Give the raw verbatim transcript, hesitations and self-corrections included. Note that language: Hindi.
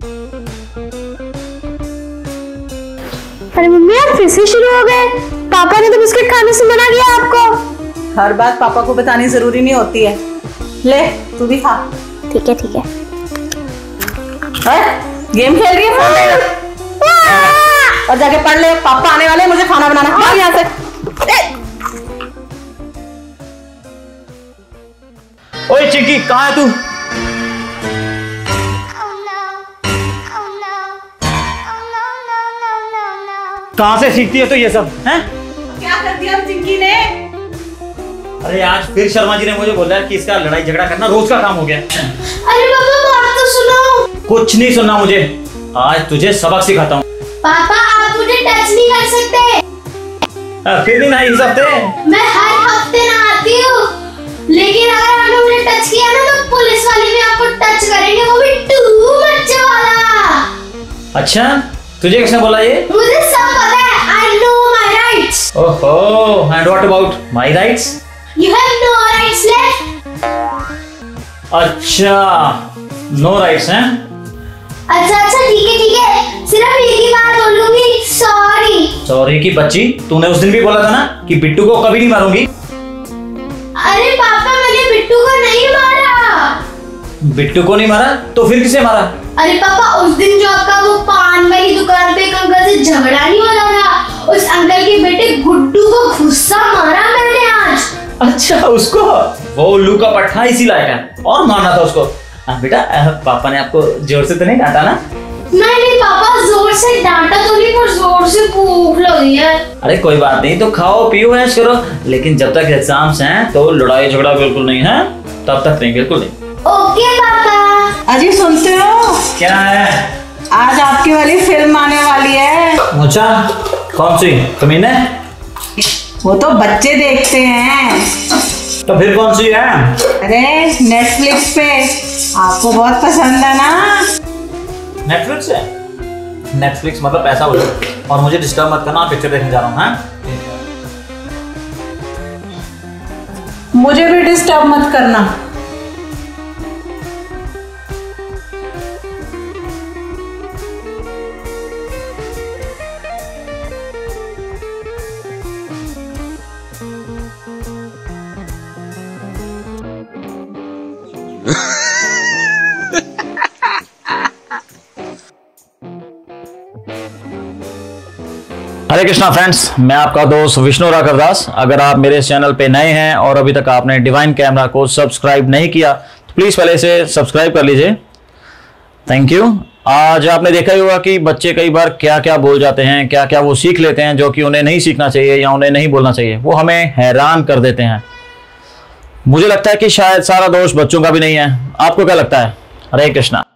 अरे मम्मी आप फिर से शुरू हो गए। पापा ने तो बिस्किट खाने से मना किया आपको। हर बात पापा को बतानी जरूरी नहीं होती है। ले तू भी खा। ठीक है ठीक है। गेम खेल रही है फोन में और जाके पढ़ ले। पापा आने वाले, मुझे खाना बनाना। भाग यहाँ से। ओए चिंकी, कहाँ है तू? कहाँ से सीखती है तो ये सब हैं? क्या कर दिया चिंकी ने? अरे आज फिर शर्मा जी ने मुझे बोला कि इसका लड़ाई झगड़ा करना रोज का काम हो गया। अरे पापा बात तो सुनो। कुछ नहीं सुनना मुझे, आज तुझे सबक सिखाता हूँ। पापा आप मुझे टच नहीं कर सकते। फिर भी नहीं इस हफ्ते। मैं हर हफ्ते नहाती हूँ, लेकिन अगर आपने मुझे टच किया ना तो पुलिस वाले भी आपको टच करेंगे, वो भी टू मच वाला। अच्छा, तुझे किसने बोला ये? मुझे सब पता है। I know my rights. ओहो, and what about my rights? You have no rights left. अच्छा, no rights हैं? अच्छा अच्छा ठीक है ठीक है, सिर्फ एक ही बार बोलूंगी, सॉरी। सॉरी की बच्ची, तूने उस दिन भी बोला था ना कि बिट्टू को कभी नहीं मारूंगी। अरे पापा मैंने बिट्टू को नहीं मारा। बिट्टू को नहीं मारा तो फिर किसे मारा? अरे पापा उस दिन जो आपका वो पान वाली दुकान पे एक अंकल से झगड़ा नहीं हो रहा था, उस अंकल के बेटे गुड्डू को गुस्सा मारा मैंने आज। अच्छा उसको, वो उल्लू का पट्टा इसी लायक है और मारना था उसको। आ, बेटा आ, पापा ने आपको जोर से तो नहीं डांटा ना? नहीं नहीं पापा, जोर से डांटा तो नहीं, पर जोर से भूख लगी है। अरे कोई बात नहीं, तो खाओ पियो ऐश करो, लेकिन जब तक एग्जाम्स हैं तो लड़ाई झगड़ा बिल्कुल नहीं है, तब तक नहीं, बिल्कुल नहीं। ओके पापा। अजी सुनते हो? क्या है? आज आपकी वाली फिल्म आने वाली है। अच्छा, कौन सी? कमीने? वो तो बच्चे देखते हैं। तो फिर कौन सी है? अरे नेटफ्लिक्स पे, आपको बहुत पसंद है ना? नेटफ्लिक्स है? नेटफ्लिक्स मतलब पैसा बोलो, और मुझे डिस्टर्ब मत करना, पिक्चर देखने जा रहा हूँ। हाँ मुझे भी डिस्टर्ब मत करना। हरे कृष्णा फ्रेंड्स, मैं आपका दोस्त विष्णु राघवदास। अगर आप मेरे चैनल पे नए हैं और अभी तक आपने डिवाइन कैमरा को सब्सक्राइब नहीं किया तो प्लीज़ पहले से सब्सक्राइब कर लीजिए। Thank you. आज आपने देखा ही होगा कि बच्चे कई बार क्या क्या बोल जाते हैं, क्या क्या वो सीख लेते हैं जो कि उन्हें नहीं सीखना चाहिए या उन्हें नहीं बोलना चाहिए। वो हमें हैरान कर देते हैं। मुझे लगता है कि शायद सारा दोष बच्चों का भी नहीं है। आपको क्या लगता है? हरे कृष्णा।